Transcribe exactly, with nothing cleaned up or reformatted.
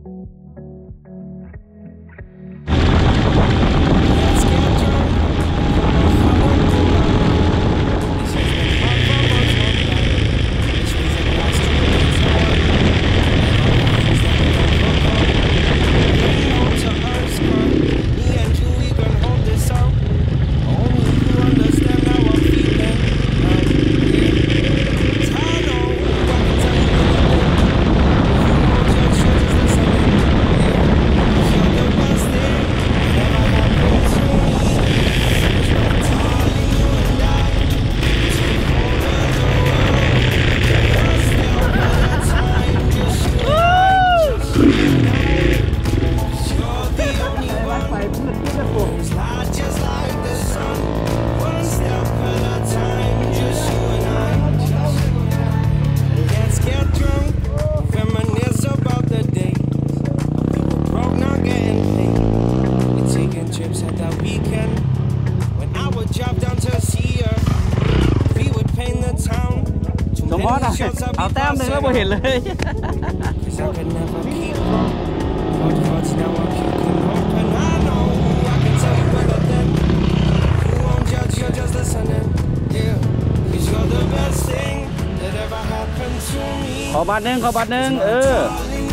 สมมติเอาแต้มหนึ่งแล้วบ่เห็นเลย ขอบัตรหนึ่งขอบัตรหนึ่งเออ